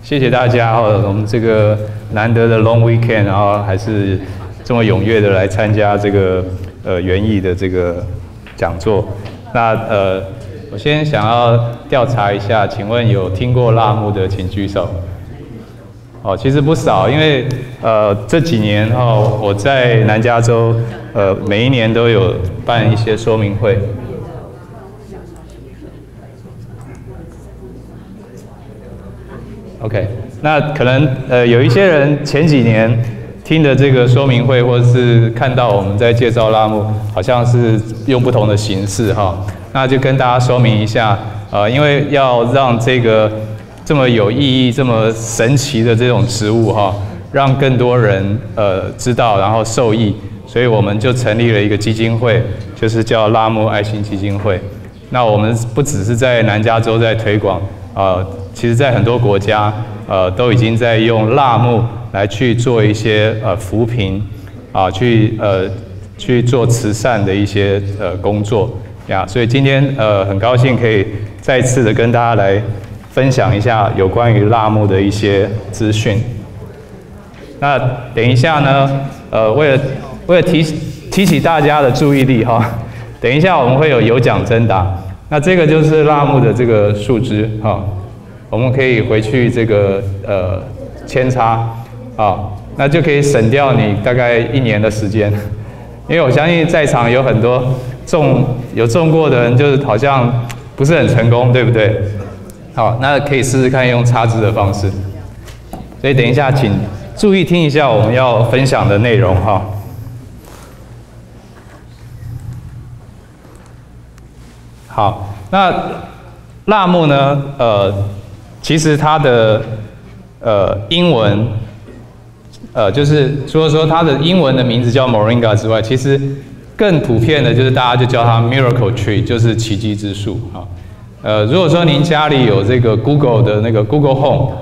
谢谢大家我们这个难得的 long weekend， 然后还是这么踊跃的来参加这个园艺的这个讲座。那我先想要调查一下，请问有听过辣木的请举手。哦，其实不少，因为这几年我在南加州每一年都有办一些说明会。OK， 那可能有一些人前几年听的这个说明会，或者是看到我们在介绍辣木，好像是用不同的形式那就跟大家说明一下，因为要让这个这么有意义、这么神奇的这种植物让更多人知道，然后受益，所以我们就成立了一个基金会，就是叫辣木爱心基金会。那我们不只是在南加州在推广，其实在很多国家都已经在用辣木来去做一些扶贫去做慈善的一些工作呀。所以今天很高兴可以再次的跟大家来分享一下有关于辣木的一些资讯。那等一下呢，为了提起大家的注意力等一下我们会有奖征答。那这个就是辣木的这个树枝我们可以回去这个扦插那就可以省掉你大概1年的时间，因为我相信在场有很多有种过的人，就是好像不是很成功，对不对？好，那可以试试看用插枝的方式。所以等一下，请注意听一下我们要分享的内容好，那辣木呢？其实它的英文就是除了说它的英文的名字叫 Moringa 之外，其实更普遍的就是大家就叫它 Miracle Tree， 就是奇迹之树如果说您家里有这个 Google 的那个 Google Home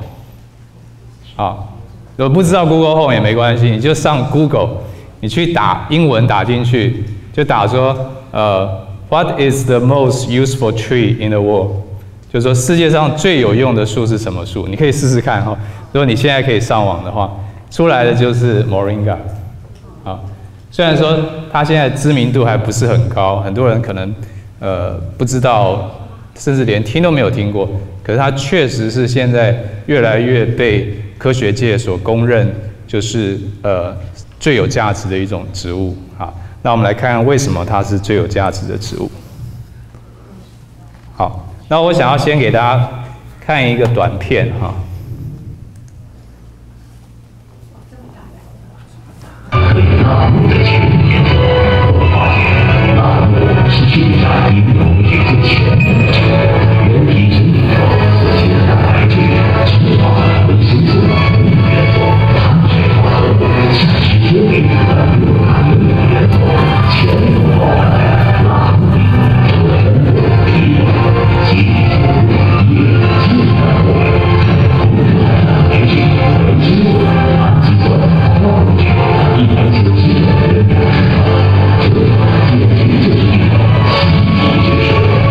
如果不知道 Google Home 也没关系，你就上 Google， 你去打英文打进去，就打说What is the most useful tree in the world？ 就是说世界上最有用的树是什么树？你可以试试看如果你现在可以上网的话，出来的就是 Moringa。虽然说它现在知名度还不是很高，很多人可能不知道，甚至连听都没有听过。可是它确实是现在越来越被科学界所公认，就是最有价值的一种植物那我们来看看为什么它是最有价值的植物。好，那我想要先给大家看一个短片辣木的前1年中，我发现辣木是进展应用也最全面的，原体整体上和其他蛋白质、植化、维生素等元素，碳水化合物、膳食纤维等六大营养元素全都包含在辣木里，成为人的体表基底植物也自然后功能蛋白质、维生素、氨基酸、矿物质、一般是基本的人体市场，这简直就是一个奇迹之树。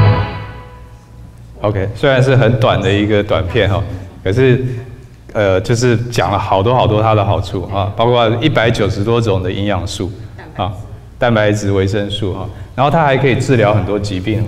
OK， 虽然是很短的一个短片可是就是讲了好多它的好处包括190多种的营养素蛋白质、维生素然后它还可以治疗很多疾病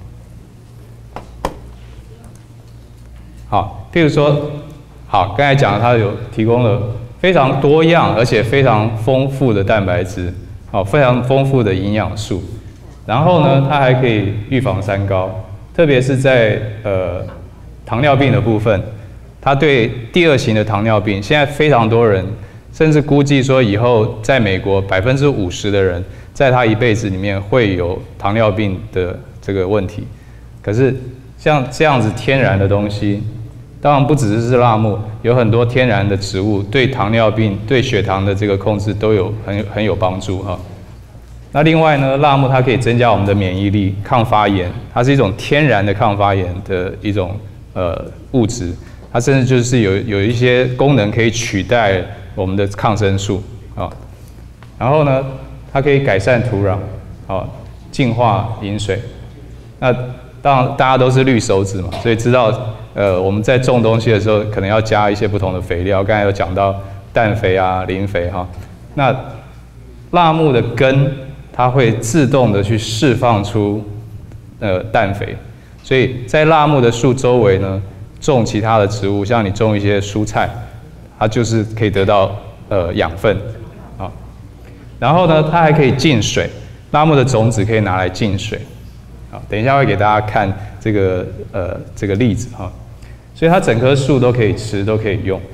好，譬如说，刚才讲了它有提供了非常多样而且非常丰富的蛋白质非常丰富的营养素，然后呢，它还可以预防三高，特别是在糖尿病的部分，它对第2型的糖尿病，现在非常多人，甚至估计说以后在美国50%的人，在他一辈子里面会有糖尿病的这个问题。可是像这样子天然的东西，当然不只是辣木，有很多天然的植物对糖尿病、对血糖的这个控制都有很有帮助那另外呢，辣木它可以增加我们的免疫力、抗发炎，它是一种天然的抗发炎的一种物质，它甚至就是有一些功能可以取代我们的抗生素然后呢，它可以改善土壤净化饮水。那当然大家都是绿手指嘛，所以知道我们在种东西的时候，可能要加一些不同的肥料。刚才有讲到氮肥啊、磷肥哈。那辣木的根它会自动的去释放出氮肥，所以在辣木的树周围呢，种其他的植物，像你种一些蔬菜，它就是可以得到养分啊。然后呢，它还可以浸水，辣木的种子可以拿来浸水。好，等一下会给大家看这个例子哈。所以它整棵树都可以吃，都可以用。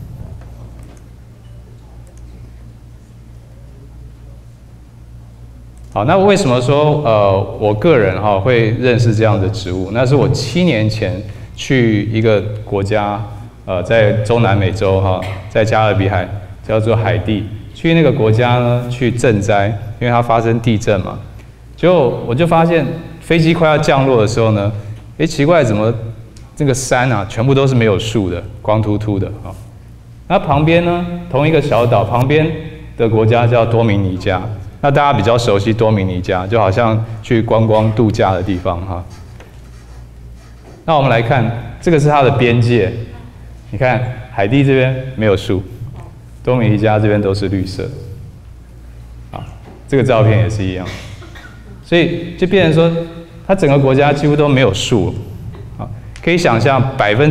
好，那为什么说我个人会认识这样的植物？那是我7年前去一个国家在中南美洲在加勒比海叫做海地，去那个国家呢去赈灾，因为它发生地震嘛。结果我就发现飞机快要降落的时候呢，奇怪，怎么这个山啊全部都是没有树的，光秃秃的啊。那旁边呢，同一个小岛旁边的国家叫多明尼加。那大家比较熟悉多明尼加，就好像去观光度假的地方哈。那我们来看，这个是它的边界。你看，海地这边没有树，多明尼加这边都是绿色。啊，这个照片也是一样。所以就变成说，它整个国家几乎都没有树。啊，可以想象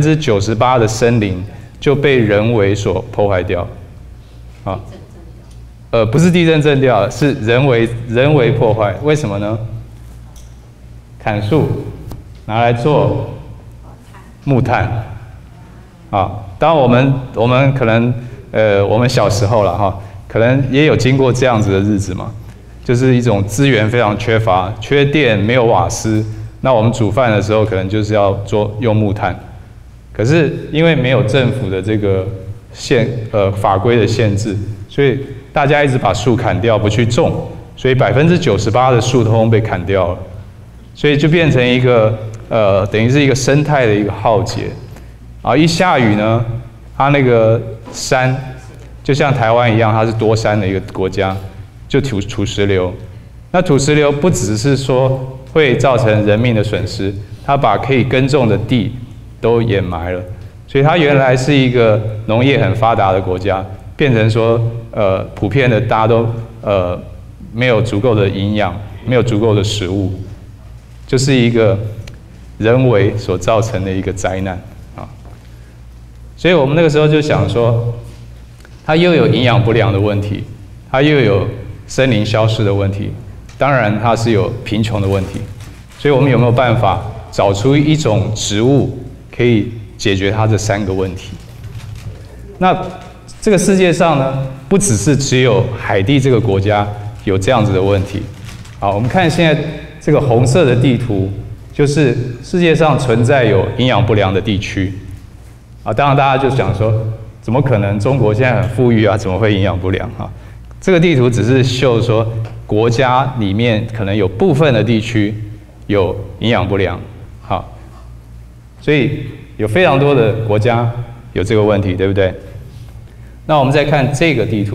98%的森林就被人为所破坏掉。啊。不是地震震掉，是人为破坏。为什么呢？砍树拿来做木炭，啊，当然我们可能我们小时候了哈，可能也有经过这样子的日子嘛，就是一种资源非常缺乏，缺电没有瓦斯，那我们煮饭的时候可能就是要用木炭，可是因为没有政府的这个法规的限制，所以大家一直把树砍掉，不去种，所以98%的树通被砍掉了，所以就变成一个等于是一个生态的一个浩劫啊！一下雨呢，它那个山就像台湾一样，它是多山的一个国家，就土石流。那土石流不只是说会造成人命的损失，它把可以耕种的地都掩埋了，所以它原来是一个农业很发达的国家，变成说普遍的大家都没有足够的营养，没有足够的食物，就是一个人为所造成的一个灾难啊。所以我们那个时候就想说，它又有营养不良的问题，它又有森林消失的问题，当然它是有贫穷的问题。所以我们有没有办法找出一种植物可以解决它这3个问题？那这个世界上呢，不只有海地这个国家有这样子的问题。好，我们看现在这个红色的地图，就是世界上存在有营养不良的地区。啊，当然大家就想说，怎么可能？中国现在很富裕啊，怎么会营养不良啊？这个地图只是秀说，国家里面可能有部分的地区有营养不良。好，所以有非常多的国家有这个问题，对不对？那我们再看这个地图，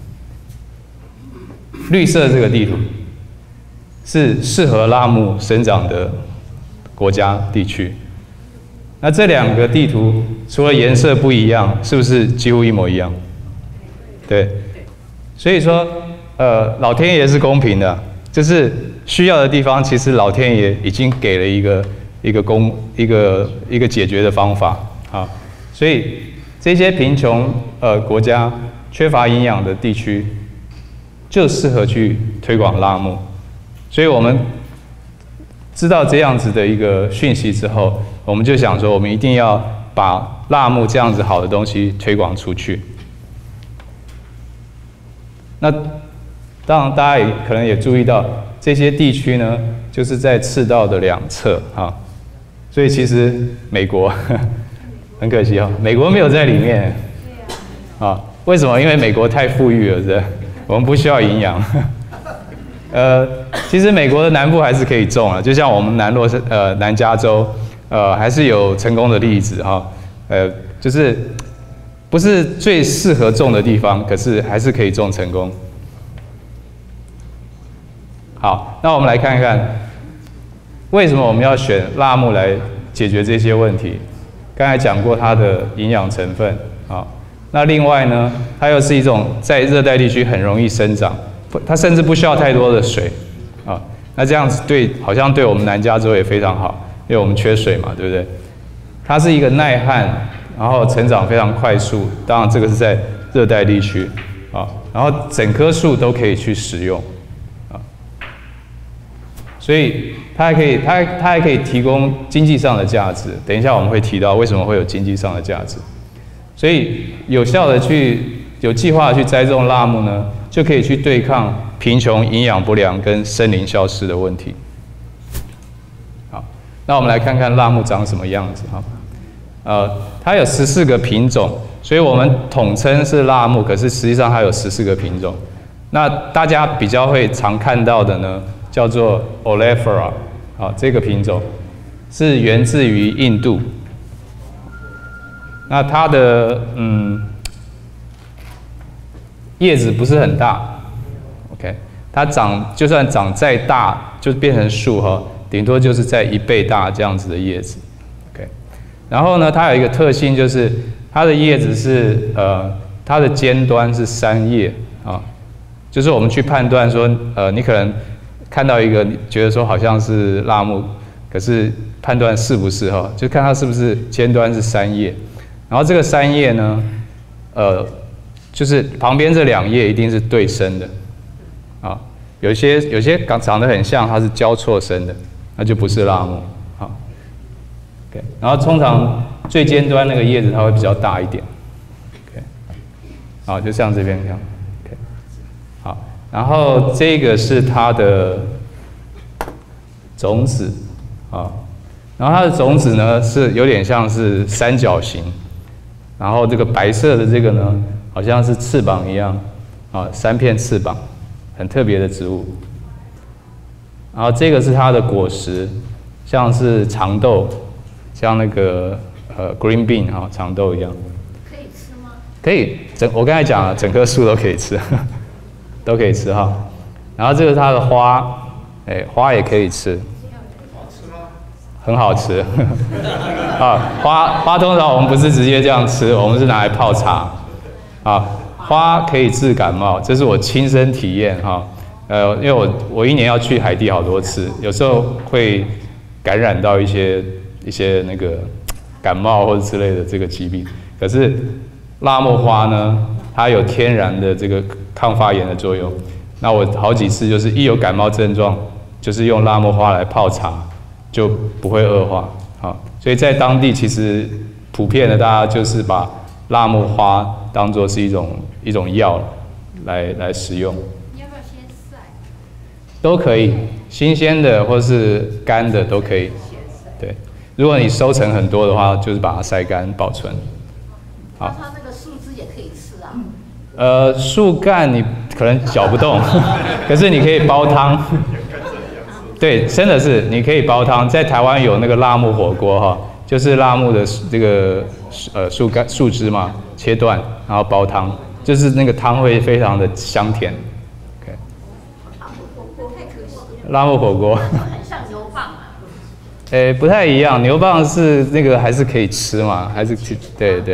绿色这个地图是适合辣木生长的国家地区。那这2个地图除了颜色不一样，是不是几乎一模一样？对，所以说老天爷是公平的，就是需要的地方，其实老天爷已经给了一个解决的方法啊，所以这些贫穷国家缺乏营养的地区，就适合去推广辣木。所以我们知道这样子的一个讯息之后，我们就想说，我们一定要把辣木这样子好的东西推广出去。那当然，大家可能也注意到，这些地区呢，就是在赤道的2侧啊，所以其实美国很可惜美国没有在里面啊。为什么？因为美国太富裕了，是吧？我们不需要营养。其实美国的南部还是可以种啊，就像我们南加州，还是有成功的例子哈。就是不是最适合种的地方，可是还是可以种成功。好，那我们来看看为什么我们要选辣木来解决这些问题？刚才讲过它的营养成分啊。那另外呢，它又是一种在热带地区很容易生长，它甚至不需要太多的水啊。那这样子好像对我们南加州也非常好，因为我们缺水嘛，对不对？它是一个耐旱，然后成长非常快速。当然，这个是在热带地区啊。然后整棵树都可以去使用啊，所以它还可以提供经济上的价值。等一下我们会提到为什么会有经济上的价值。所以有效的有计划的去栽种辣木呢，就可以去对抗贫穷、营养不良跟森林消失的问题。好，那我们来看看辣木长什么样子哈。它有14个品种，所以我们统称是辣木，可是实际上它有14个品种。那大家比较会常看到的呢，叫做 Oleifera， 这个品种是源自于印度。那它的叶子不是很大 ，OK， 它就算长再大，就变成树哈，顶多就是在1倍大这样子的叶子 ，OK。然后呢，它有一个特性就是它的叶子是它的尖端是3叶啊，就是我们去判断说你可能看到一个你觉得说好像是辣木，可是判断是不是哈，就看它是不是尖端是3叶。然后这个3叶呢，就是旁边这2叶一定是对生的，啊，有些长得很像，它是交错生的，那就不是辣木，啊 ，OK。然后通常最尖端那个叶子它会比较大一点 ，OK， 好，就像这边这样 ，OK， 好，然后这个是它的种子，啊，然后它的种子呢是有点像是三角形。然后这个白色的这个呢，好像是翅膀一样，啊，3片翅膀，很特别的植物。然后这个是它的果实，像是长豆，像那个green bean 哈，长豆一样。 可以吃吗？ 可以，我刚才讲了，整棵树都可以吃，都可以吃哈。然后这个是它的花，花也可以吃。很好吃，花通常我们不是直接这样吃，我们是拿来泡茶，花可以治感冒，这是我亲身体验哈，因为我1年要去海地好多次，有时候会感染到一些那个感冒或者之类的这个疾病，可是辣木花呢，它有天然的这个抗发炎的作用，那我好几次就是一有感冒症状，就是用辣木花来泡茶。就不会恶化，好，所以在当地其实普遍的大家就是把辣木花当作是一种药来食用。 你要不要先晒？ 都可以，新鲜的或是干的都可以。对，如果你收成很多的话，就是把它晒干保存。 好，它那个树枝也可以吃啊。 树干你可能搅不动，可是你可以煲汤。对，真的是你可以煲汤，在台湾有那个辣木火锅哈，就是辣木的这个树枝嘛，切断然后煲汤，就是那个汤会非常的香甜。OK。 太可惜了。 辣木火锅。 很像牛蒡啊。 不太一样，牛蒡是那个还是可以吃嘛，还是对。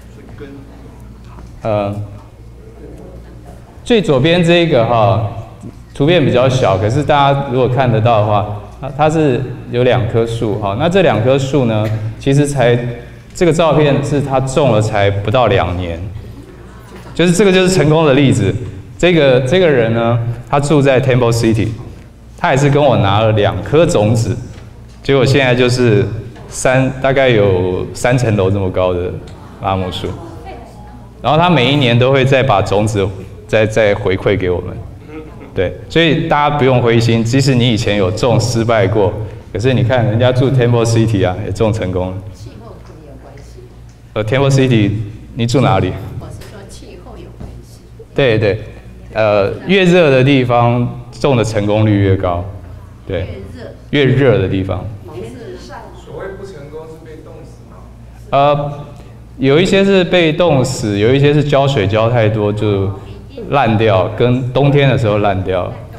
最左边这一个哈。图片比较小，可是大家如果看得到的话，它是有2棵树哈。那这2棵树呢，其实这个照片是它种了才不到2年，就是这个就是成功的例子。这个人呢，他住在 Temple City， 他也是跟我拿了2颗种子，结果现在就是大概有3层楼这么高的辣木树。然后他每1年都会再把种子再回馈给我们。对，所以大家不用灰心，即使你以前有种失败过，可是你看人家住 Temple City 啊，也种成功了。 气候可能有关系。 Temple City， 你住哪里？ 我是说气候有关系。 对，越热的地方种的成功率越高，对，越热的地方。 所谓不成功是被冻死吗？ 有一些是被冻死，有一些是浇水浇太多就烂掉，跟冬天的时候烂掉。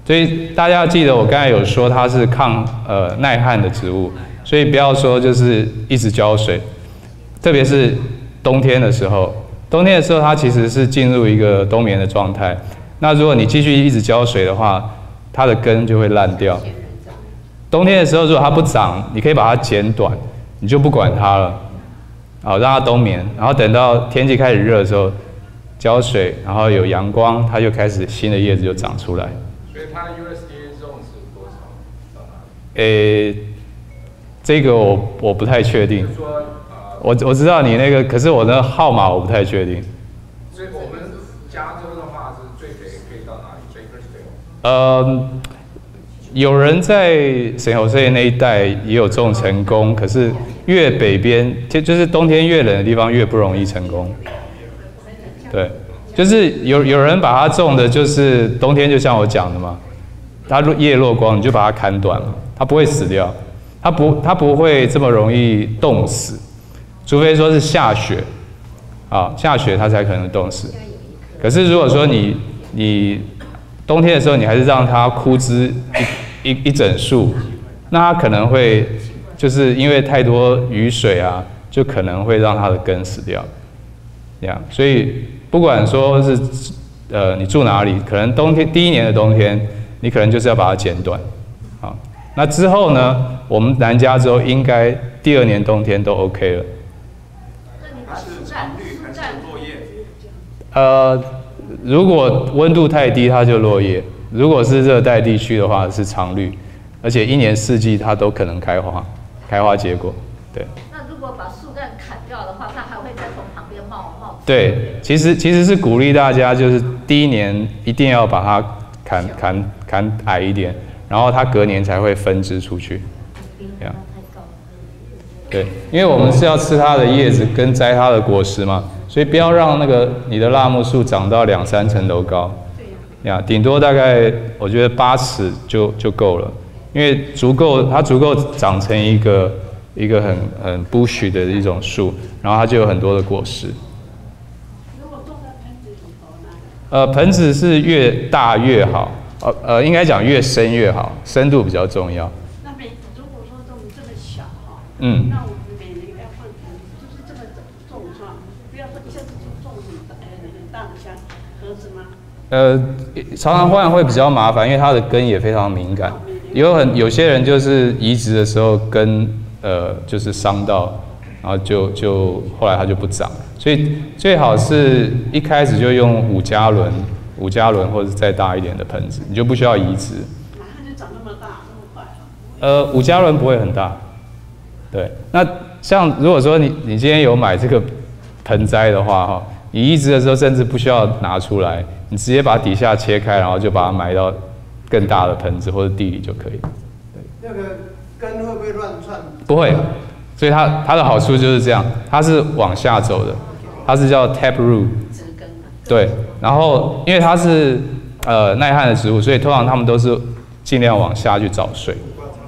所以大家要记得，我刚才有说它是抗耐旱的植物，所以不要说就是一直浇水，特别是冬天的时候。冬天的时候，它其实是进入一个冬眠的状态。那如果你继续一直浇水的话，它的根就会烂掉。冬天的时候，如果它不长，你可以把它剪短，你就不管它了，好让它冬眠。然后等到天气开始热的时候，浇水，然后有阳光，它就开始新的叶子就长出来。 所以它的 USDA 种植多少？ 这个我不太确定。 就是说我知道你那个，可是我的号码我不太确定。 所以我们加州的话是最北可以到哪里？ Bakersfield。 有人在San Jose那一带也有种成功，可是越北边，就是冬天越冷的地方越不容易成功。对，就是有人把它种的，就是冬天就像我讲的嘛，它叶落光，你就把它砍短嘛，它不会死掉，它不会这么容易冻死，除非说是下雪，啊，下雪它才可能冻死。可是如果说你冬天的时候，你还是让它枯枝一整树，那它可能会就是因为太多雨水啊，就可能会让它的根死掉。这样，所以不管说是你住哪里，可能第一年的冬天，你可能就是要把它剪短，啊，那之后呢，我们南加州应该第2年冬天都 OK 了。 它是常绿还是落叶？ 如果温度太低，它就落叶；如果是热带地区的话，是常绿，而且1年4季它都可能开花结果。对。 那如果把树干砍掉的话，它还会再从旁边冒出。 对，其实是鼓励大家，就是第1年一定要把它砍矮一点，然后它隔年才会分支出去。这样。对，因为我们是要吃它的叶子跟摘它的果实嘛。所以不要让你的辣木树长到2-3层楼高，呀，顶多大概我觉得8尺就够了，因为它足够长成一个很 bushy 的一种树，然后它就有很多的果实。 如果种在盆子里头呢？ 盆子是越大越好，应该讲越深越好，深度比较重要。 那如果说种这么小哈，那我们每年要换盆子，就是这么种是吧？不要说一下子就种很大的像盒子吗？ 常常换会比较麻烦，因为它的根也非常敏感。有些人就是移植的时候根就是伤到，然后就后来它就不长，所以最好是一开始就用5加仑或者再大一点的盆子，你就不需要移植。 马上就长那么大那么快 ？5加仑不会很大。对，那像如果说你今天有买这个盆栽的话哈，你移植的时候甚至不需要拿出来，你直接把底下切开，然后就把它埋到更大的盆子或者地里就可以。 那个根会不会乱窜？ 不会，所以它的好处就是这样，它是往下走的，它是叫 tap root。对，然后因为它是耐旱的植物，所以通常它们都是尽量往下去找水。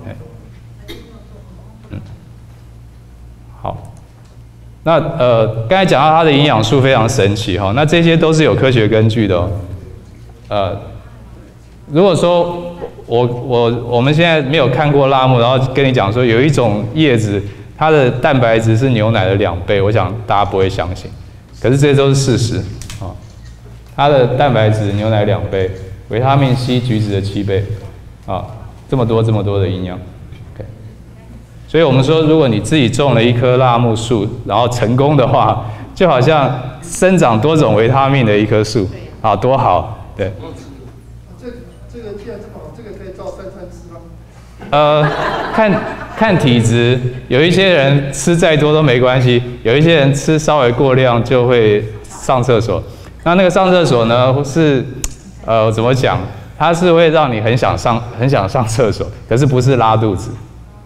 好，那刚才讲到它的营养素非常神奇哈，那这些都是有科学根据的哦。如果说我们现在没有看过辣木，然后跟你讲说有一种叶子它的蛋白质是牛奶的2倍，我想大家不会相信，可是这些都是事实啊。它的蛋白质牛奶2倍，维他命 C 橘子的7倍，啊，这么多的营养。所以我们说，如果你自己种了一棵辣木树，然后成功的话，就好像生长多种维他命的一棵树，啊，多好，对。 这个既然这么好，这个可以照3餐吃吗？ 看体质，有一些人吃再多都没关系，有一些人吃稍微过量就会上厕所。那个上厕所呢，是怎么讲？它是会让你很想上厕所，可是不是拉肚子。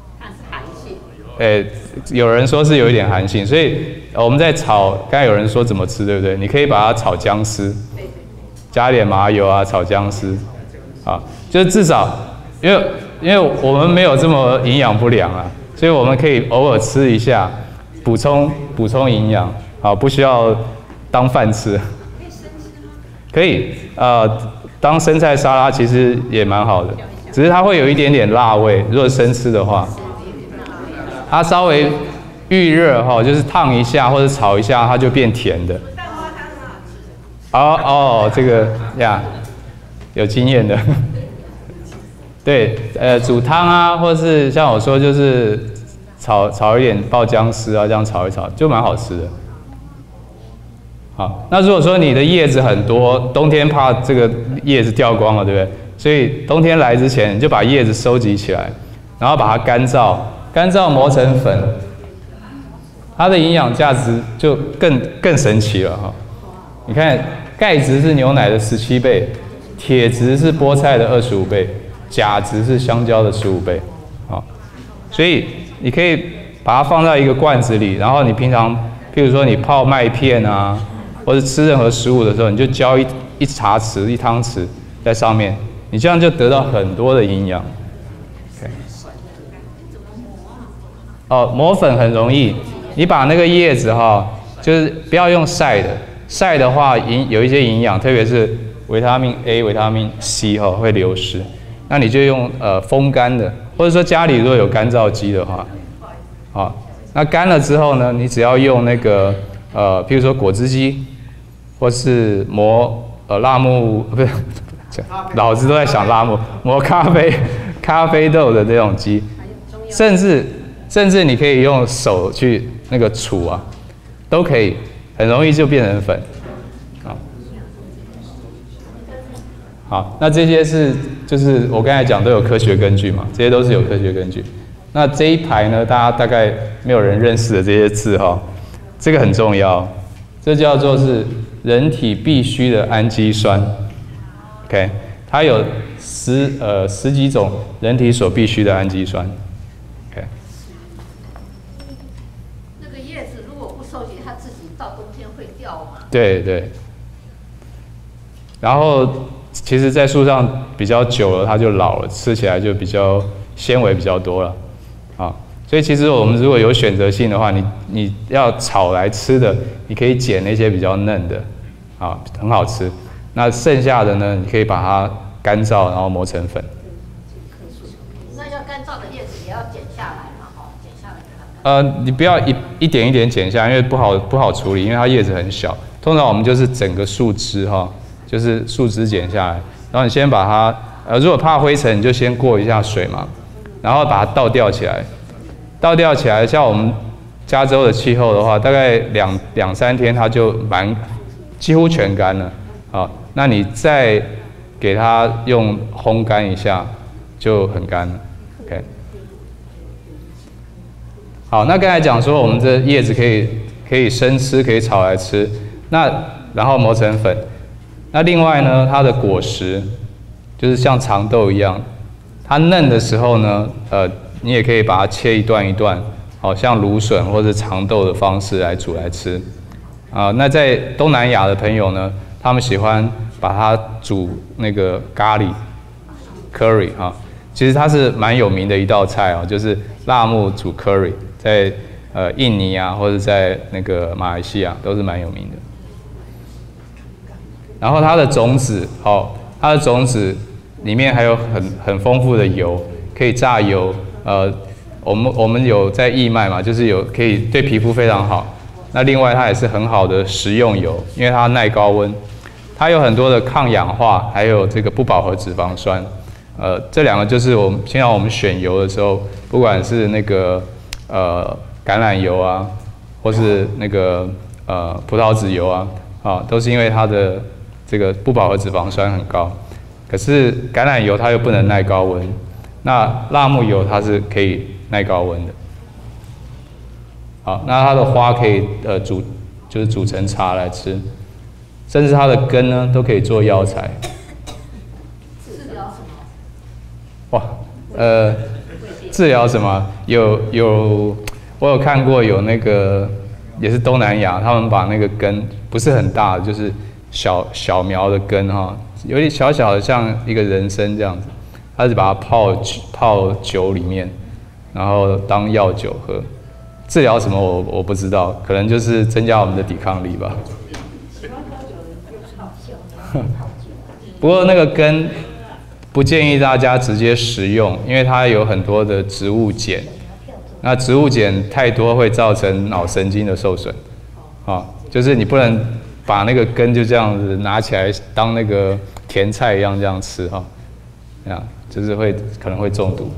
有人说是有一点寒性，所以我们在炒，刚才有人说怎么吃，对不对？你可以把它炒姜丝，加一点麻油啊，炒姜丝，啊，就是至少，因为我们没有这么营养不良啊，所以我们可以偶尔吃一下，补充营养，啊，不需要当饭吃。可以， 当生菜沙拉其实也蛮好的，只是它会有一点点辣味，如果生吃的话，它稍微预热哈，就是烫一下或者炒一下，它就变甜的。这个呀，有经验的。对，煮汤啊，或是像我说就是炒一点爆姜丝啊，这样炒一炒就蛮好吃的。好，那如果说你的叶子很多，冬天怕这个叶子掉光了，对不对？所以冬天来之前，你就把叶子收集起来，然后把它干燥磨成粉，它的营养价值就更神奇了哈。你看，钙质是牛奶的17倍，铁质是菠菜的25倍。钾值是香蕉的15倍，好，所以你可以把它放在一个罐子里，然后你平常，譬如说你泡麦片啊，或者吃任何食物的时候，你就浇一茶匙、一汤匙在上面，你这样就得到很多的营养。磨粉很容易，你把那个叶子哈，就是不要用晒的，晒的话有一些营养，特别是维他命 A、维他命 C 哈会流失。那你就用风干的，或者说家里如果有干燥机的话，那干了之后呢，你只要用那个譬如说果汁机，或是磨辣木不是，老子都在想辣木，磨咖啡豆的这种机，甚至你可以用手去那个杵啊，都可以，很容易就变成粉。好，那这些就是我刚才讲都有科学根据嘛，这些都是有科学根据。那这一排呢，大家大概没有人认识的这些字哈，这个很重要，这叫做是人体必须的氨基酸 ，OK， 它有十几种人体所必须的氨基酸 ，OK。 那个叶子如果不收集，它自己到冬天会掉吗？ 对。然后。其实，在树上比较久了，它就老了，吃起来就比较纤维比较多了，所以其实我们如果有选择性的话，你要炒来吃的，你可以捡那些比较嫩的，很好吃。那剩下的呢，你可以把它干燥，然后磨成粉。 那要干燥的叶子也要剪下来嘛，剪下来给它。 你不要一点一点剪下来，因为不好处理，因为它叶子很小。通常我们就是整个树枝就是树枝剪下来，然后你先把它，如果怕灰尘，你就先过一下水嘛，然后把它倒吊起来。倒吊起来，像我们加州的气候的话，大概两三天它就几乎全干了。那你再给它用烘干一下，就很干了。OK。好，那刚才讲说我们这叶子可以生吃，可以炒来吃，然后磨成粉。那另外呢，它的果实就是像长豆一样，它嫩的时候呢，你也可以把它切一段一段，像芦笋或者长豆的方式来煮来吃。那在东南亚的朋友呢，他们喜欢把它煮那个咖喱 curry 其实它是蛮有名的一道菜就是辣木煮 curry， 在印尼啊或者在那个马来西亚都是蛮有名的。然后它的种子，它的种子里面还有很丰富的油，可以榨油。我们有在义卖嘛，就是可以对皮肤非常好。那另外它也是很好的食用油，因为它耐高温，它有很多的抗氧化，还有这个不饱和脂肪酸。这两个就是平常我们选油的时候，不管是那个橄榄油啊，或是那个葡萄籽油啊，都是因为它的这个不饱和脂肪酸很高。可是橄榄油它又不能耐高温，那辣木油它是可以耐高温的。好，那它的花可以煮成茶来吃，甚至它的根呢都可以做药材。 治疗什么？ 哇，治疗什么？我有看过有那个也是东南亚，他们把那个根不是很大的，就是小苗的根有点小小的像一个人参这样子，他是把它泡酒里面，然后当药酒喝。治疗什么我不知道，可能就是增加我们的抵抗力吧。 不过那个根不建议大家直接食用，因为它有很多的植物碱，那植物碱太多会造成脑神经的受损，就是你不能把那个根就这样子拿起来当那个甜菜一样这样吃这样就是可能会中毒。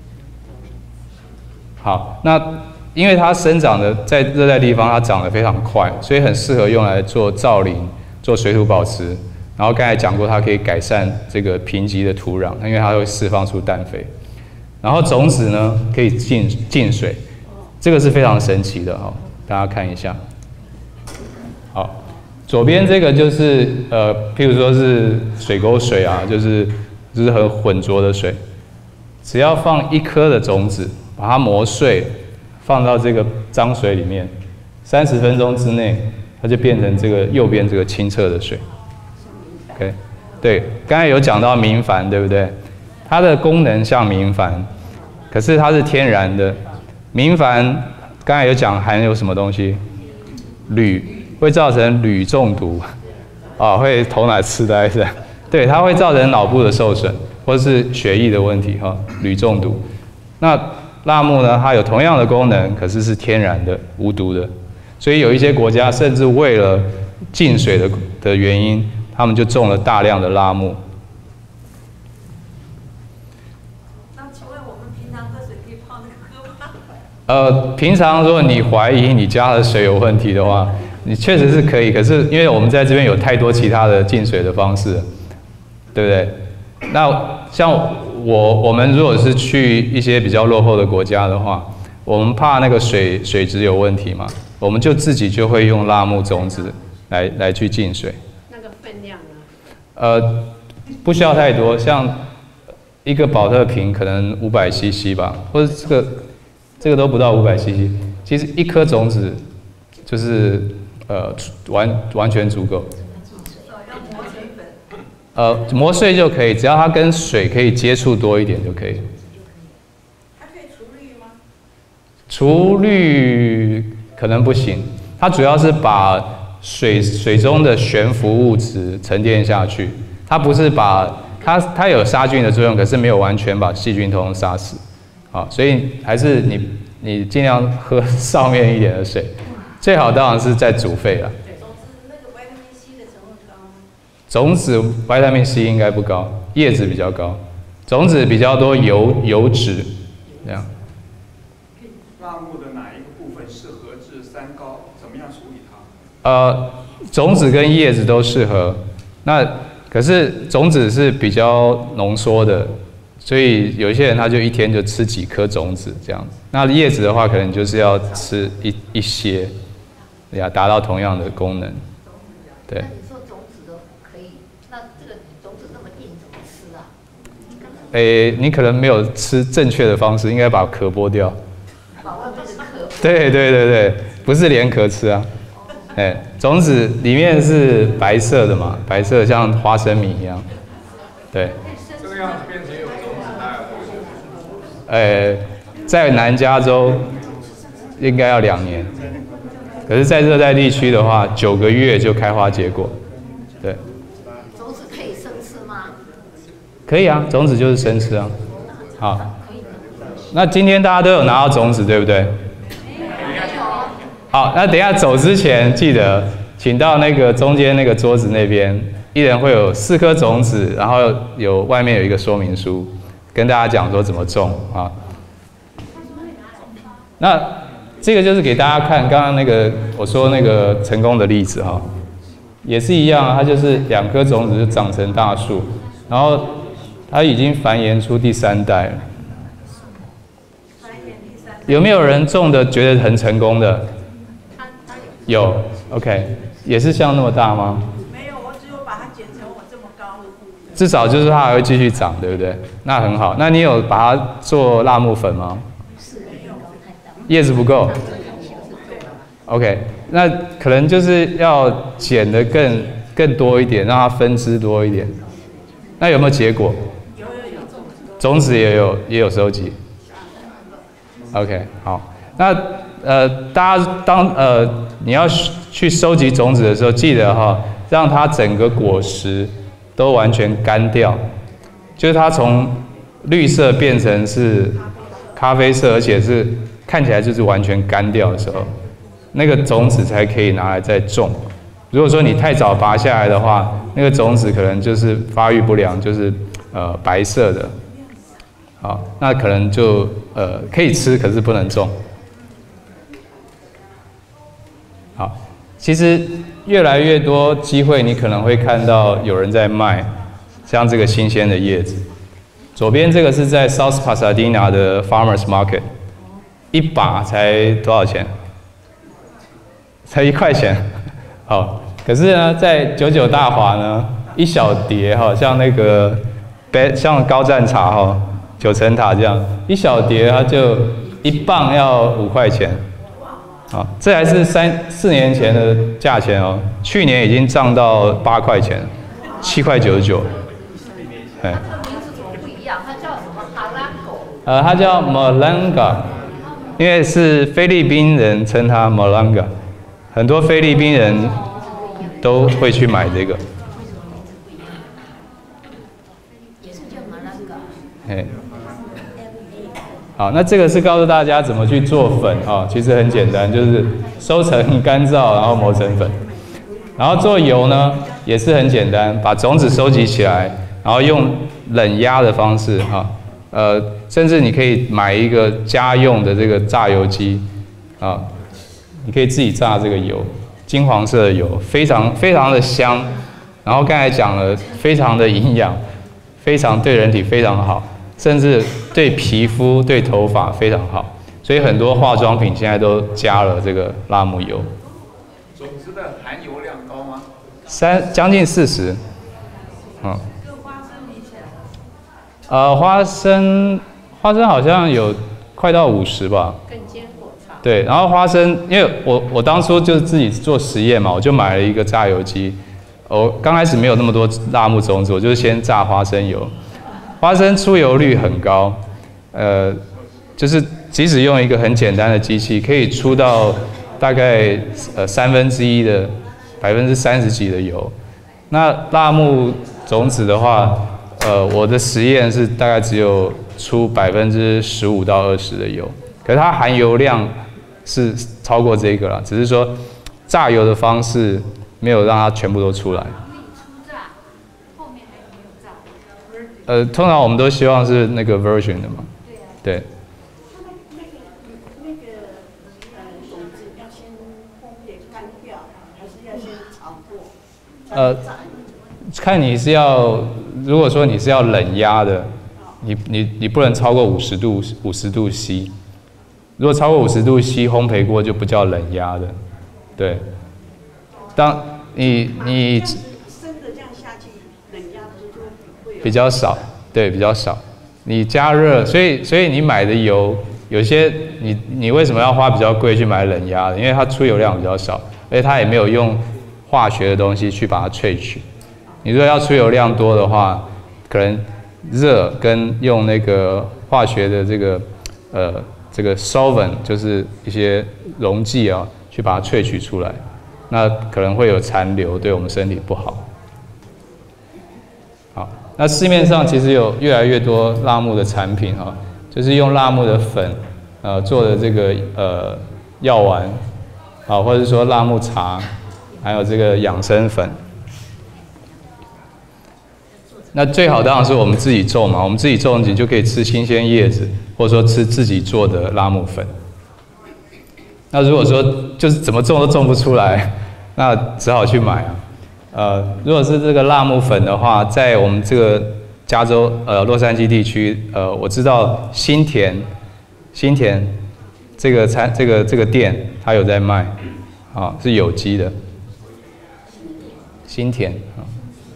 好，那因为它生长的在热带地方，它长得非常快，所以很适合用来做造林、做水土保持。然后刚才讲过，它可以改善这个贫瘠的土壤，因为它会释放出氮肥。然后种子呢可以浸水，这个是非常神奇的大家看一下。好，左边这个就是譬如说是水沟水啊，就是很浑浊的水，只要放1颗的种子，把它磨碎，放到这个脏水里面，30分钟之内，它就变成这个右边这个清澈的水。OK， 对，刚才有讲到明矾，对不对？它的功能像明矾，可是它是天然的。明矾刚才有讲含有什么东西？铝，会造成铝中毒，会头脑痴呆是吧？对，它会造成脑部的受损，或是血液的问题铝中毒。那辣木呢？它有同样的功能，可是是天然的、无毒的。所以有一些国家甚至为了净水的原因，他们就种了大量的辣木。 那请问我们平常喝水可以泡那个喝吗？ 平常如果你怀疑你家的水有问题的话，你确实是可以。可是因为我们在这边有太多其他的净水的方式，对不对？那像我们如果是去一些比较落后的国家的话，我们怕那个水质有问题嘛，我们就自己就会用辣木种子来去净水。 那个分量呢？ 不需要太多，像一个保特瓶可能500 CC 吧，或者这个都不到500 CC。其实1颗种子就是完全足够。 要磨成粉。 磨碎就可以，只要它跟水可以接触多一点就可以。 它可以除氯吗？ 除氯可能不行，它主要是把水中的悬浮物质沉淀下去，它不是把它有杀菌的作用，可是没有完全把细菌通通杀死，所以还是你尽量喝上面一点的水，最好当然是在煮沸了。 那个维他命 C 的成分高吗？ 种子维他命 C 应该不高，叶子比较高，种子比较多油脂，这样。 辣木的哪一个部分适合治三高？怎么样处理它？ 种子跟叶子都适合，那可是种子是比较浓缩的，所以有一些人他就一天就吃几颗种子这样子。那叶子的话，可能就是要吃一些，达到同样的功能。对。 那你说种子的可以，那这个种子那么硬怎么吃啊？ 你可能没有吃正确的方式，应该把壳剥掉。 把外面的壳。 对，不是连壳吃啊。种子里面是白色的嘛，白色像花生米一样。对。 这个样子变成有种子大概多久？ 在南加州应该要2年，可是在热带地区的话，9个月就开花结果。对。 种子可以生吃吗？ 可以啊，种子就是生吃啊。好。那今天大家都有拿到种子，对不对？好，那等一下走之前，记得请到那个中间那个桌子那边，一人会有4颗种子，然后外面有一个说明书，跟大家讲说怎么种啊。那这个就是给大家看刚刚那个我说那个成功的例子哈，也是一样，它就是2颗种子就长成大树，然后它已经繁衍出第3代了。有没有人种的觉得很成功的？有 ，OK， 也是像那么大吗？ 没有，我只有把它剪成我这么高。 至少就是它还会继续长，对不对？那很好。那你有把它做辣木粉吗？叶子不够。OK， 那可能就是要剪得更多一点，让它分支多一点。那有没有结果？ 有， 种子也有收集。OK， 好。那大家你要去收集种子的时候，记得让它整个果实都完全干掉，就是它从绿色变成是咖啡色，而且是看起来就是完全干掉的时候，那个种子才可以拿来再种。如果说你太早拔下来的话，那个种子可能就是发育不良，就是白色的，好，那可能就可以吃，可是不能种。好，其实越来越多机会，你可能会看到有人在卖像这个新鲜的叶子。左边这个是在 South Pasadena 的 Farmers Market， 一把才多少钱？才1块钱。好，可是呢，在99大华呢，一小碟哈，像那个像高赞茶哈，9层塔这样，一小碟它就1磅要5块钱。啊，这还是4年前的价钱哦，去年已经涨到8块钱，7块99。哎。它叫 Malanga， 因为是菲律宾人称它 Malanga， 很多菲律宾人都会去买这个。 也是叫 Malanga。 哎，好，那这个是告诉大家怎么去做粉啊，其实很简单，就是收成干燥，然后磨成粉。然后做油呢，也是很简单，把种子收集起来，然后用冷压的方式哈。甚至你可以买一个家用的这个榨油机，啊，你可以自己榨这个油，金黄色的油，非常的香，然后刚才讲了，非常的营养，非常对人体非常好，甚至对皮肤、对头发非常好，所以很多化妆品现在都加了这个辣木油。 种子的含油量高吗？ 将近40，嗯。花生好像有快到50吧。 跟坚果差。 对，然后花生，因为我当初就是自己做实验嘛，我就买了一个榨油机。我刚开始没有那么多辣木种子，我就先榨花生油。花生出油率很高，就是即使用一个很简单的机器，可以出到大概1/3的30%几的油。那辣木种子的话，我的实验是大概只有出15%到20%的油，可是它含油量是超过这个啦，只是说榨油的方式没有让它全部都出来。通常我们都希望是那个 version 的嘛，对。 种子要先烘焙干掉，还是要先炒过？ 看你是要，如果说你是要冷压的，你不能超过50度C， 如果超过50度C， 烘焙过就不叫冷压的，对。当你生的这样下去，冷压的时候就会比较少，对，比较少。你加热，所以你买的油，有些你为什么要花比较贵去买冷压的？因为它出油量比较少，而且它也没有用化学的东西去把它萃取。你如果要出油量多的话，可能热跟用那个化学的这个 solvent， 就是一些溶剂啊，去把它萃取出来，那可能会有残留，对我们身体不好。好，那市面上其实有越来越多辣木的产品啊，就是用辣木的粉做的这个药丸啊，或者说辣木茶，还有这个养生粉。那最好当然是我们自己种嘛，我们自己种你就可以吃新鲜叶子，或者说吃自己做的辣木粉。那如果说就是怎么种都种不出来，那只好去买啊。如果是这个辣木粉的话，在我们这个加州洛杉矶地区，我知道新田这个店它有在卖，啊是有机的。新田啊。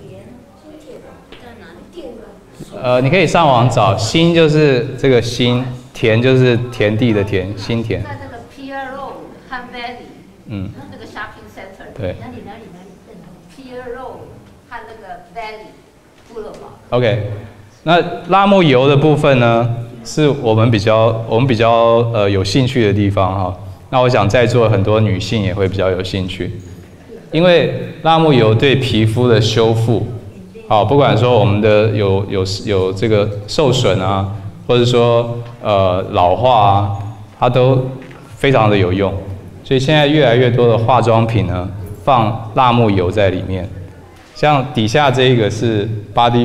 你可以上网找，新就是这个新，田就是田地的田，新田。 在那个 Pier Road 和 Valley， 那个 shopping center， 对， 哪里 Pier Road 和那个 Valley Boulevard。 OK， 那辣木油的部分呢，是我们比较有兴趣的地方哈。那我想在座很多女性也会比较有兴趣，因为辣木油对皮肤的修复好，不管说我们的有这个受损啊，或者说老化啊，它都非常的有用。所以现在越来越多的化妆品呢，放辣木油在里面。像底下这一个是 Body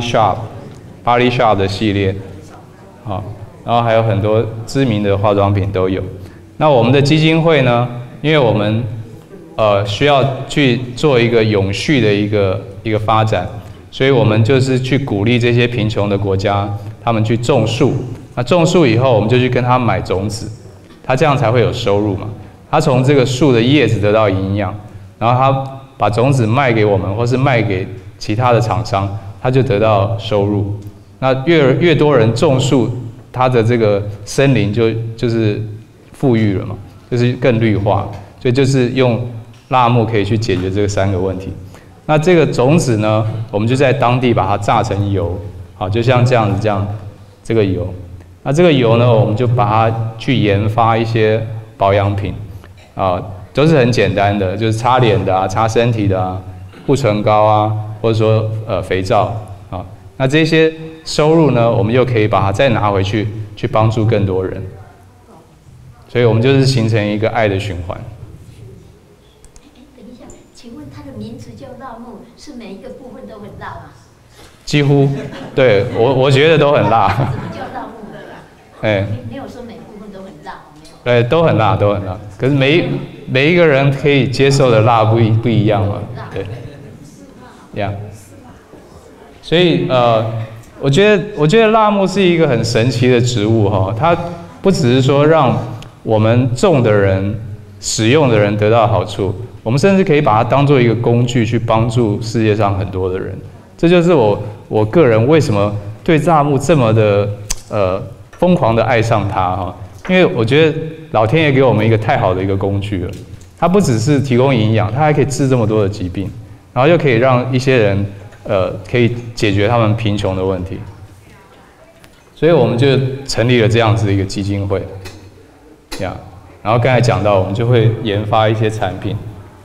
Shop 的系列，好，然后还有很多知名的化妆品都有。那我们的基金会呢，因为我们需要去做一个永续的一个发展，所以我们就是去鼓励这些贫穷的国家，他们去种树。那种树以后，我们就去跟他买种子，他这样才会有收入嘛。他从这个树的叶子得到营养，然后他把种子卖给我们，或是卖给其他的厂商，他就得到收入。那越多人种树，它的这个森林就是富裕了嘛，就是更绿化。所以就是用辣木可以去解决这3个问题。那这个种子呢，我们就在当地把它榨成油，好，就像这样这个油。那这个油呢，我们就把它去研发一些保养品，啊，都是很简单的，就是擦脸的啊，擦身体的啊，护唇膏啊，或者说肥皂啊。那这些收入呢，我们又可以把它再拿回去帮助更多人。所以我们就是形成一个爱的循环。 等一下，请问它的名字叫辣木，是每一个部分都很辣吗？ 几乎，对我觉得都很辣。 怎么叫辣木的啦？ 哎， 没有说每部分都很辣，没有。 对，都很辣，都很辣。可是每一个人可以接受的辣不一样嘛，对，呀。所以我觉得辣木是一个很神奇的植物哈，它不只是说让我们种的人、使用的人得到好处，我们甚至可以把它当做一个工具去帮助世界上很多的人。这就是我个人为什么对辣木这么的疯狂的爱上它哈，因为我觉得老天爷给我们一个太好的一个工具了，它不只是提供营养，它还可以治这么多的疾病，然后又可以让一些人可以解决他们贫穷的问题，所以我们就成立了这样子的一个基金会，呀，然后刚才讲到我们就会研发一些产品。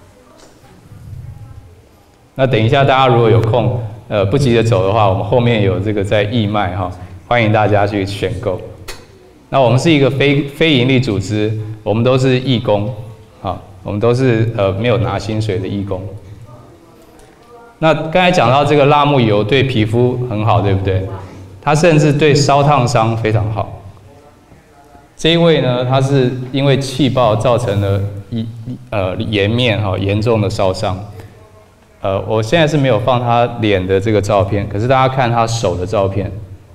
那等一下大家如果有空，不急着走的话，我们后面有这个在义卖哈，欢迎大家去选购。那我们是一个非营利组织，我们都是义工，啊，我们都是没有拿薪水的义工。那刚才讲到这个辣木油对皮肤很好，对不对？它甚至对烧烫伤非常好。这一位呢，他是因为气爆造成了颜面哈严重的烧伤。我现在是没有放他脸的这个照片，可是大家看他手的照片，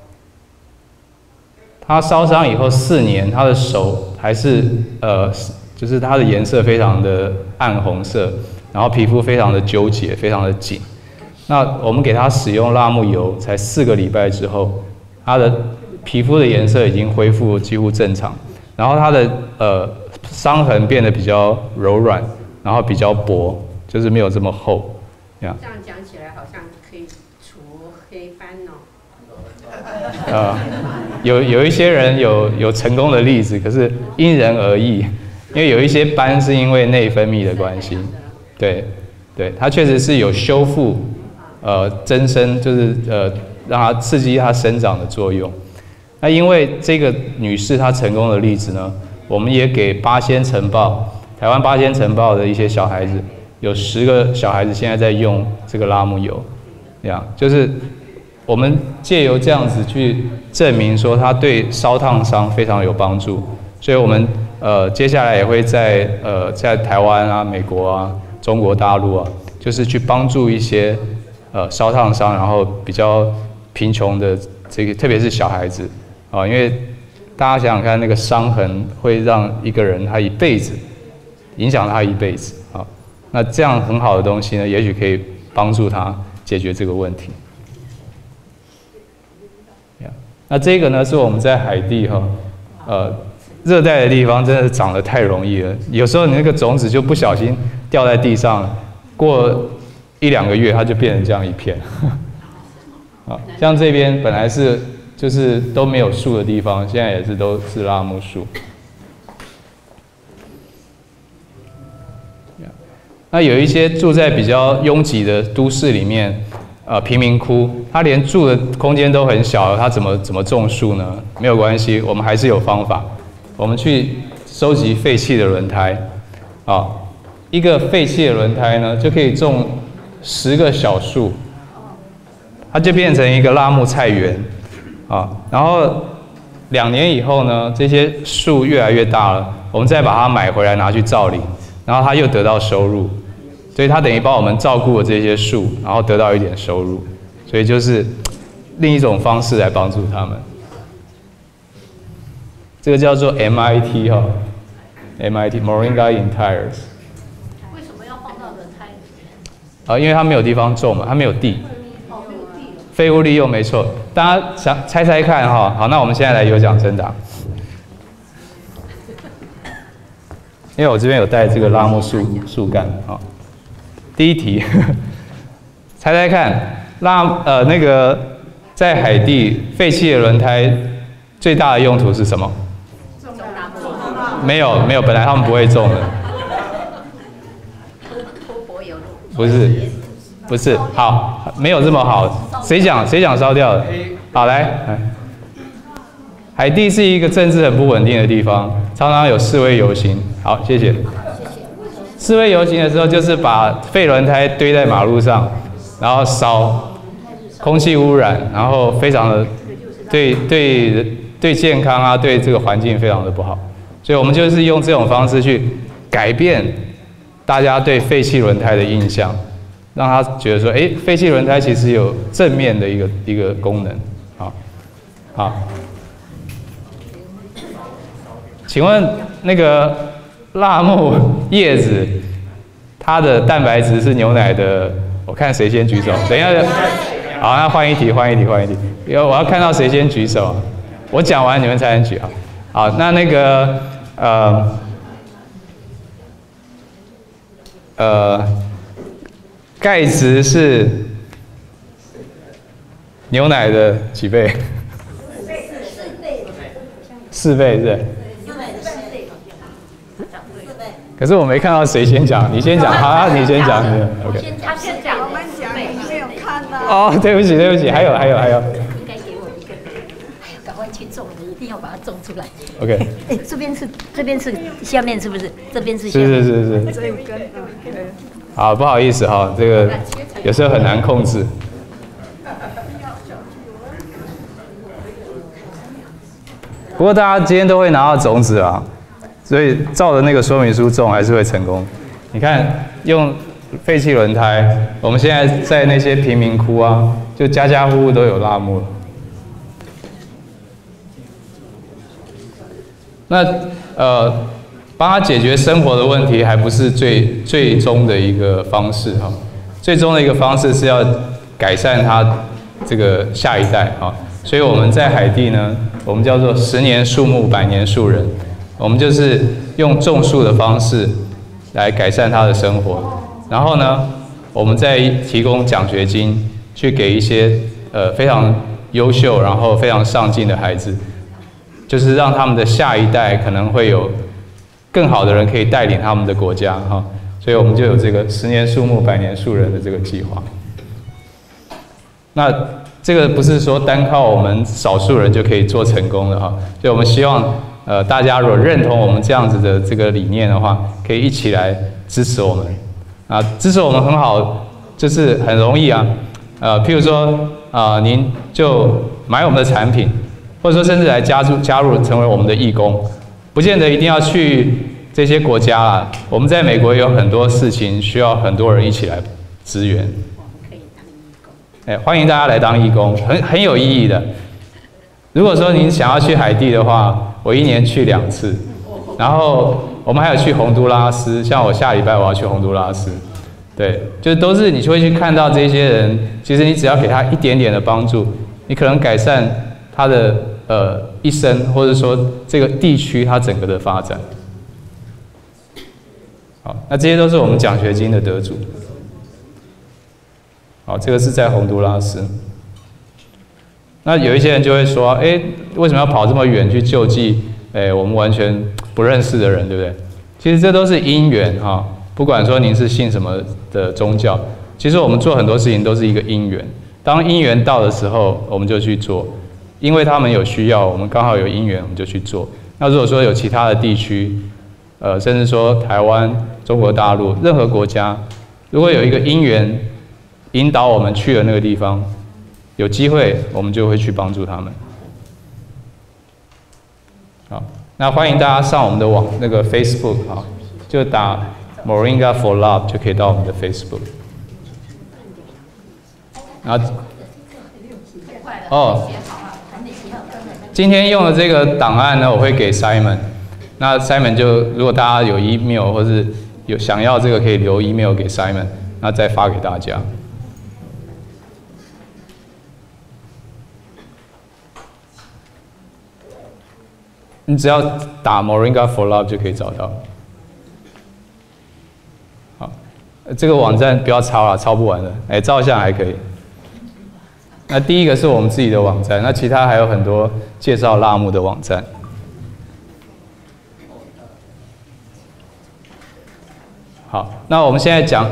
他烧伤以后4年，他的手还是就是它的颜色非常的暗红色，然后皮肤非常的纠结，非常的紧。那我们给他使用辣木油，才4个礼拜之后，他的皮肤的颜色已经恢复几乎正常，然后他的伤痕变得比较柔软，然后比较薄，就是没有这么厚。 这样讲起来好像可以除黑斑哦。 有一些人有成功的例子，可是因人而异，因为有一些斑是因为内分泌的关系，对，它确实是有修复，增生，就是让它刺激它生长的作用。那因为这个女士她成功的例子呢，我们也给八仙城堡，台湾八仙城堡的一些小孩子。有10个小孩子现在在用这个辣木油，这样就是我们借由这样子去证明说它对烧烫伤非常有帮助，所以我们接下来也会在台湾啊、美国啊、中国大陆啊，就是去帮助一些烧烫伤然后比较贫穷的这个，特别是小孩子啊，因为大家想想看，那个伤痕会让一个人他一辈子影响他一辈子啊。那这样很好的东西呢，也许可以帮助他解决这个问题。那这个呢，是我们在海地哈，热带的地方真的长得太容易了，有时候你那个种子就不小心掉在地上，过1、2个月它就变成这样一片。啊，像这边本来就是都没有树的地方，现在也是都是辣木树。那有一些住在比较拥挤的都市里面， 贫民窟，它连住的空间都很小，它怎么种树呢？没有关系，我们还是有方法。我们去收集废弃的轮胎，啊，一个废弃的轮胎呢，就可以种10个小树，它就变成一个辣木菜园，啊，然后2年以后呢，这些树越来越大了，我们再把它买回来拿去造林，然后它又得到收入。所以他等于帮我们照顾了这些树，然后得到一点收入，所以就是另一种方式来帮助他们。这个叫做 MIT 哈 ，MIT Moringa in Tires。 为什么要放到轮胎里面？ 因为它没有地方种嘛，它没有地。 哦，没有地。 废物利用没错，大家想猜猜看哈。好，那我们现在来有奖征答。因为我这边有带这个辣木树干啊。第一题，猜猜看，那个在海地废弃的轮胎最大的用途是什么？ 种辣木。 没有，本来他们不会种的。 铺柏油路。 不是，好，没有这么好。谁讲烧掉的？好，来，海地是一个政治很不稳定的地方，常常有示威游行。好，谢谢。示威游行的时候，就是把废轮胎堆在马路上，然后烧，空气污染，然后非常的对健康啊，对这个环境非常的不好。所以我们就是用这种方式去改变大家对废弃轮胎的印象，让他觉得说，哎，废弃轮胎其实有正面的一个功能。好，请问那个辣木叶子，它的蛋白质是牛奶的，我看谁先举手。等一下，好，那换一题。因为我要看到谁先举手，我讲完你们才能举。好，那个钙质是牛奶的几倍？4倍是。可是我没看到谁先讲，你先讲，好，你先讲，OK。 他先讲， 我们讲，你没有看到。 哦，对不起，还有。 应该给我一个，赶快去种，你一定要把它种出来。 OK。 这边是下面是不是？这边是下面。 是。 这一根， 好，不好意思哈，这个有时候很难控制。不过大家今天都会拿到种子啊。所以照着那个说明书种还是会成功。你看，用废弃轮胎，我们现在在那些贫民窟啊，就家家户户都有辣木了。那帮他解决生活的问题，还不是最终的一个方式哈。最终的一个方式是要改善他这个下一代啊。所以我们在海地呢，我们叫做10年树木，100年树人。我们就是用种树的方式来改善他的生活，然后呢，我们再提供奖学金，去给一些非常优秀，然后非常上进的孩子，就是让他们的下一代可能会有更好的人可以带领他们的国家哈。所以我们就有这个10年树木，100年树人的这个计划。那这个不是说单靠我们少数人就可以做成功的哈，所以我们希望。大家如果认同我们这样子的这个理念的话，可以一起来支持我们。啊，支持我们很好，就是很容易啊。譬如说您就买我们的产品，或者说甚至来加入成为我们的义工，不见得一定要去这些国家啦。我们在美国有很多事情需要很多人一起来支援。 可以当义工。 欢迎大家来当义工，很有意义的。如果说您想要去海地的话，我1年去2次，然后我们还有去洪都拉斯，像我下礼拜我要去洪都拉斯，对，就都是你就会去看到这些人，其实你只要给他一点点的帮助，你可能改善他的一生，或者说这个地区它整个的发展。好，那这些都是我们奖学金的得主。好，这个是在洪都拉斯。那有一些人就会说，为什么要跑这么远去救济我们完全不认识的人，对不对？其实这都是因缘哈，不管说您是信什么的宗教， 其实我们做很多事情都是一个因缘，当因缘到的时候，我们就去做，因为他们有需要，我们刚好有因缘，我们就去做。那如果说有其他的地区，甚至说台湾、中国大陆任何国家，如果有一个因缘引导我们去了那个地方，有机会我们就会去帮助他们。好，那欢迎大家上我们的那个 Facebook 啊，就打 Moringa for Love 就可以到我们的 Facebook。然后，今天用的这个档案呢，我会给 Simon。那 Simon 就如果大家有 email 或是有想要这个，可以留 email 给 Simon， 那再发给大家。你只要打 Moringa for Love 就可以找到。好，这个网站不要抄了，抄不完的。照相还可以。那第一个是我们自己的网站，那其他还有很多介绍辣木的网站。好，那我们现在讲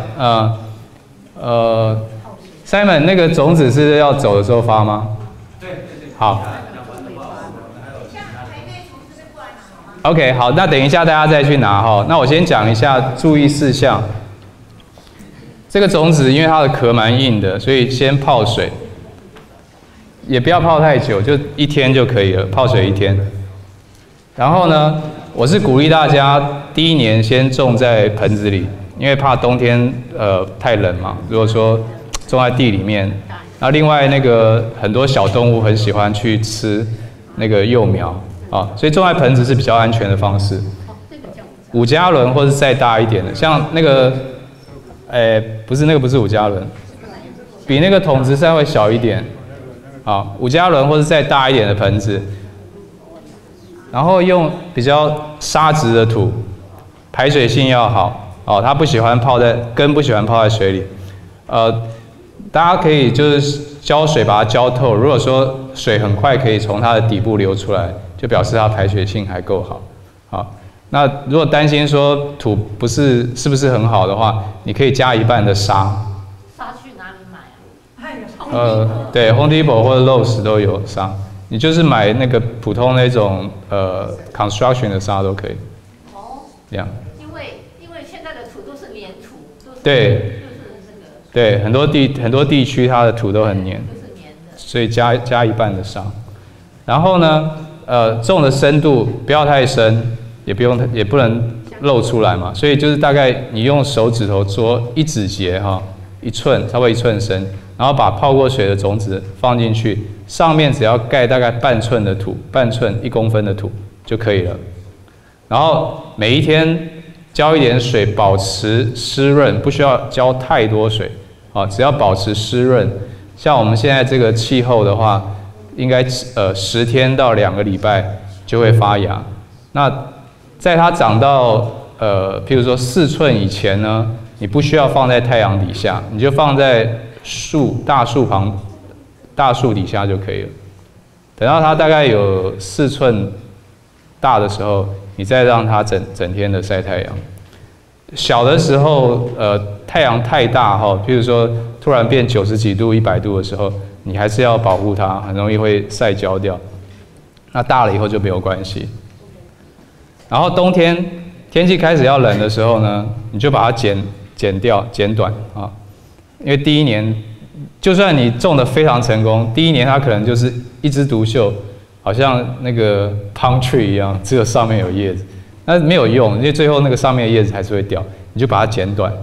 Simon 那个种子是要走的时候发吗？对。好。OK， 好，那等一下大家再去拿哈。那我先讲一下注意事项。这个种子因为它的壳蛮硬的，所以先泡水，也不要泡太久，就1天就可以了，泡水1天。然后呢，我是鼓励大家第1年先种在盆子里，因为怕冬天太冷嘛。如果说种在地里面，那另外那个很多小动物很喜欢去吃那个幼苗。所以种在盆子是比较安全的方式。5加仑或是再大一点的，像那个，不是5加仑，比那个桶子稍微小一点。好，5加仑或是再大一点的盆子，然后用比较沙质的土，排水性要好。它不喜欢根不喜欢泡在水里。大家可以就是浇水把它浇透，如果说水很快可以从它的底部流出来，就表示它排水性还够好。好，那如果担心说土是不是很好的话，你可以加1半的沙。 沙去哪里买啊？ 对 ，Home Depot 或者 Lowe's 都有沙，你就是买那个普通那种construction 的沙都可以。这样。 因为现在的土都是黏土， 对。对，很多地区它的土都很黏，所以加1半的沙。然后呢，种的深度不要太深，也不能露出来嘛，所以就是大概你用手指头捉1指节1寸，差不多1寸深，然后把泡过水的种子放进去，上面只要盖大概半寸的土，1寸1公分的土就可以了。然后每一天浇一点水，保持湿润，不需要浇太多水。只要保持湿润，像我们现在这个气候的话，应该10天到2个礼拜就会发芽。那在它长到譬如说4寸以前呢，你不需要放在太阳底下，你就放在大树底下就可以了。等到它大概有4寸大的时候，你再让它整天的晒太阳。小的时候，太阳太大譬如说突然变90几度、100度的时候，你还是要保护它，很容易会晒焦掉。那大了以后就没有关系。然后冬天天气开始要冷的时候呢，你就把它剪短因为第1年，就算你种得非常成功，第1年它可能就是一枝独秀，好像那个 palm tree 一样，只有上面有叶子。那没有用，因为最后那个上面的叶子还是会掉，你就把它剪短，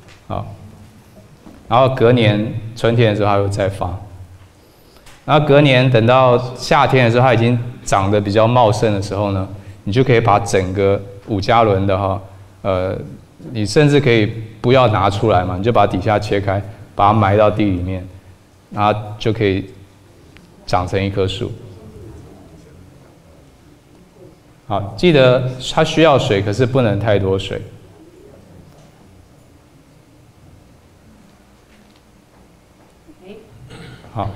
然后隔年春天的时候它会再发，然后隔年等到夏天的时候它已经长得比较茂盛的时候呢，你就可以把整个5加仑的你甚至可以不要拿出来嘛，你就把底下切开，把它埋到地里面，然后就可以长成一棵树。好，记得它需要水，可是不能太多水。好，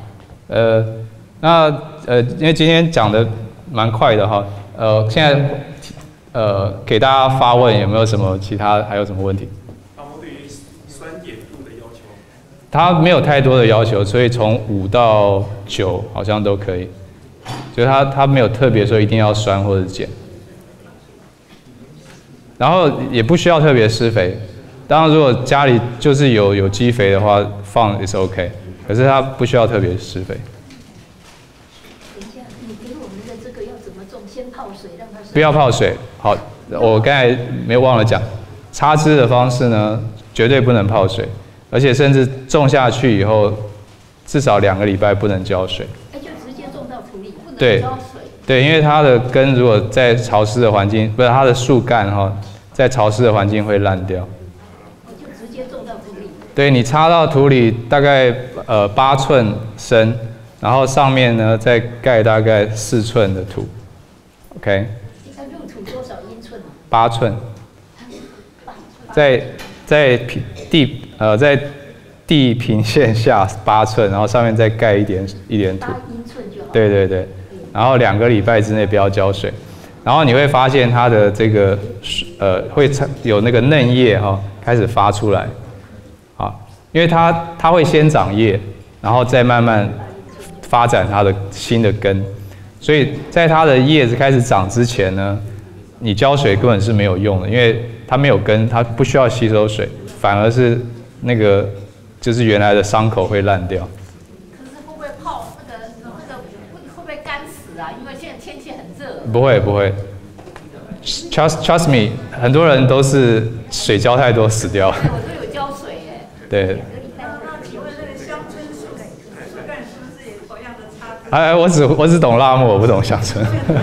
因为今天讲的蛮快的现在给大家发问，有没有什么其他还有什么问题？ 对于酸碱度的要求。 它没有太多的要求，所以从5到9好像都可以，就是它没有特别说一定要酸或者碱，然后也不需要特别施肥。当然，如果家里就是有机肥的话，放也是 OK， 可是它不需要特别施肥。 等一下，你给我们的这个要怎么种？先泡水让它。 不要泡水。好，我刚才没忘了讲，插枝的方式呢，绝对不能泡水。而且甚至种下去以后，至少2个礼拜不能浇水。 就直接种到土里，不能浇水。 对，因为它的根如果在潮湿的环境，不是它的树干哈，在潮湿的环境会烂掉。 就直接种到土里。 对，你插到土里大概8寸深，然后上面呢再盖大概4寸的土。OK。 要入土多少英寸 ？8寸。在地平线下8寸，然后上面再盖一点土。 8英寸就好。 对，然后2个礼拜之内不要浇水，然后你会发现它的这个会有那个嫩叶哈开始发出来，啊，因为它会先长叶，然后再慢慢发展它的新的根，所以在它的叶子开始长之前呢，你浇水根本是没有用的，因为它没有根，它不需要吸收水，反而是那个就是原来的伤口会烂掉。 可是会不会泡那个会不会干死啊？因为现在天气很热。 不会 ，trust me， 很多人都是水浇太多死掉。 我都有浇水耶。 对。 那请问那个香椿树干是不是也同样的插枝？ 我只懂辣木，我不懂香椿。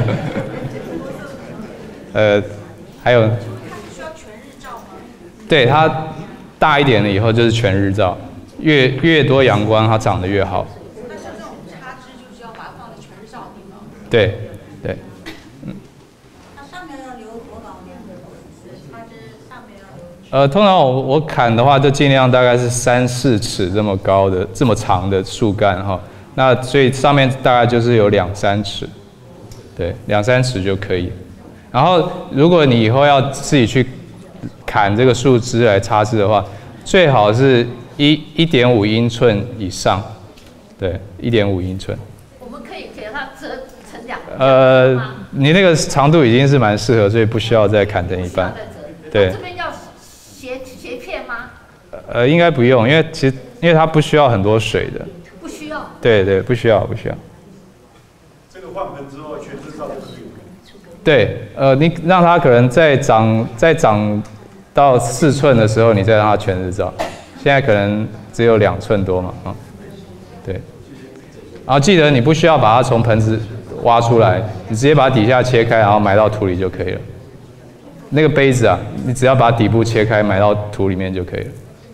还有。 需要全日照吗？ 对，它大一点了以后就是全日照，越多阳光它长得越好。 那像这种插枝就是要把它放在全日照的地方。 对。 它上面要留多少年？插枝上面要留。 通常我砍的话，就尽量大概是3、4尺这么高的、这么长的树干哈。那所以上面大概就是有2、3尺，对，2、3尺就可以。然后如果你以后要自己去砍这个树枝来插枝的话，最好是1.5英寸以上，对，1.5英寸。 我们可以给它折成2个。 你那个长度已经是蛮适合，所以不需要再砍成一半。对。 这边要斜片吗？ 应该不用，因为它不需要很多水的。 不需要。 对，不需要。 这个换盆之后全日照就可以。 对，你让它可能再长到4寸的时候，你再让它全日照。现在可能只有2寸多嘛，对。然后记得你不需要把它从盆子挖出来，你直接把底下切开，然后埋到土里就可以了。那个杯子啊，你只要把底部切开，埋到土里面就可以了。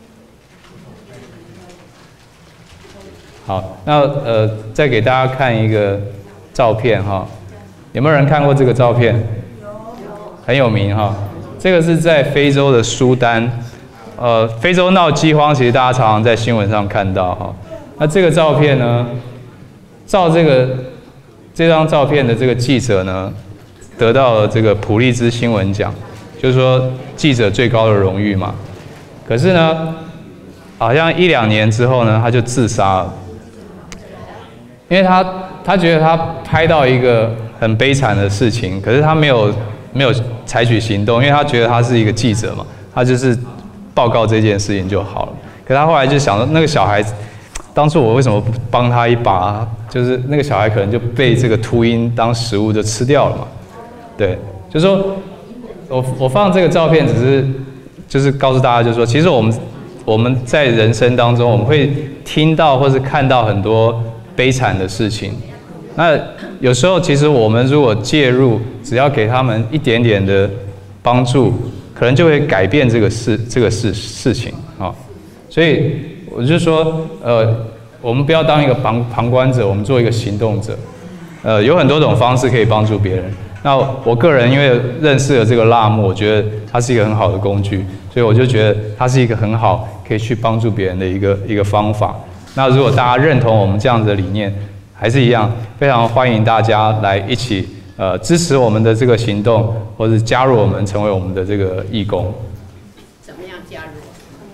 好，那再给大家看一个照片哈。有没有人看过这个照片？有，很有名哈。这个是在非洲的苏丹，非洲闹饥荒，其实大家常常在新闻上看到哈。那这个照片呢，照这张照片的这个记者呢，得到了这个普利兹新闻奖，就是说记者最高的荣誉嘛。可是呢，好像1、2年之后呢，他就自杀了，因为他觉得他拍到一个很悲惨的事情，可是他没有采取行动，因为他觉得他是一个记者嘛，他就是报告这件事情就好了。可他后来就想到，那个小孩子，当初我为什么不帮他一把？就是那个小孩可能就被这个秃鹰当食物就吃掉了嘛。对，就是说我放这个照片，只是就是告诉大家，就是说，其实我们在人生当中，我们会听到或是看到很多悲惨的事情。那有时候，其实我们如果介入，只要给他们一点点的帮助，可能就会改变这个事情啊。所以我就说，我们不要当一个旁观者，我们做一个行动者。有很多种方式可以帮助别人。那我个人因为认识了这个辣木，我觉得它是一个很好的工具，所以我就觉得它是一个很好可以去帮助别人的一个方法。那如果大家认同我们这样子的理念，还是一样，非常欢迎大家来一起支持我们的这个行动，或是加入我们，成为我们的这个义工。 怎么样加入？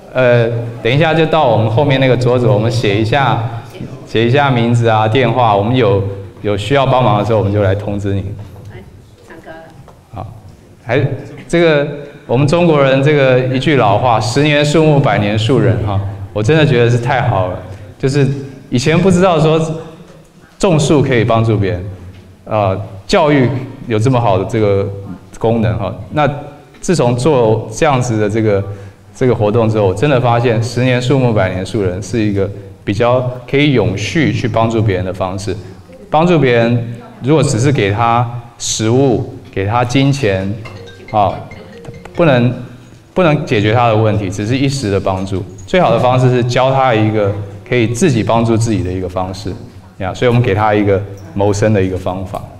等一下就到我们后面那个桌子，我们写一下名字啊、电话，我们有需要帮忙的时候，我们就来通知你。 唱歌了。 好，这个我们中国人这个一句老话，10年树木，100年树人哈，我真的觉得是太好了。就是以前不知道说种树可以帮助别人，教育有这么好的这个功能哈。那自从做这样子的这个活动之后，我真的发现10年树木，100年树人是一个比较可以永续去帮助别人的方式。帮助别人，如果只是给他食物、给他金钱，不能解决他的问题，只是一时的帮助。最好的方式是教他一个可以自己帮助自己的一个方式，所以我们给他一个谋生的一个方法。